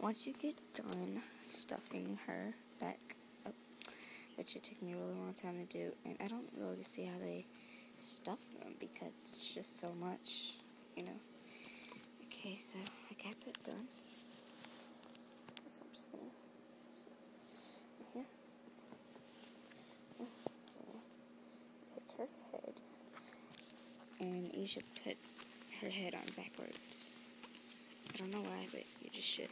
once you get done stuffing her back up, which it took me a really long time to do, and I don't really see how they stuff them because it's just so much, you know. Okay, so I got that done. So I'm just gonna here. Take her head, and you should put her head on backwards. I don't know why, but you just should.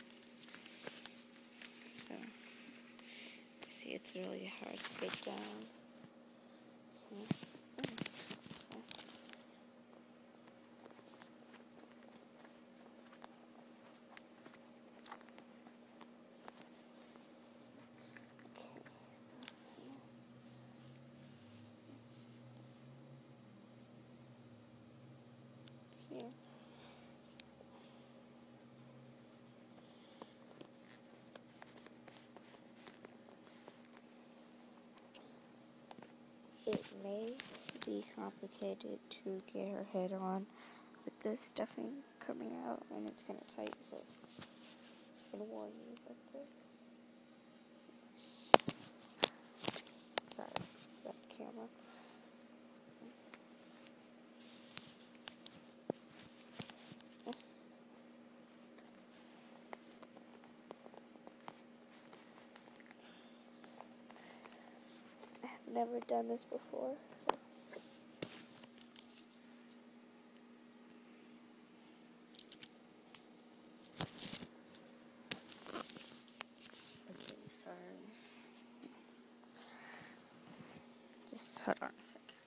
So, see, it's really hard to get down. Here. It may be complicated to get her head on with this stuffing coming out, and it's kind of tight, so I'm just going to warn you about that. Sorry about the camera. I've never done this before. Okay, sorry. Just hold on a second.